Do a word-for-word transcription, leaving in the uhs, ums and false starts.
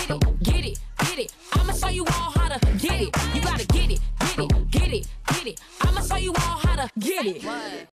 get it, get it, get it. I'ma show you all how to get it. You gotta get it, get it, get it, get it. I'ma show you all how to get it.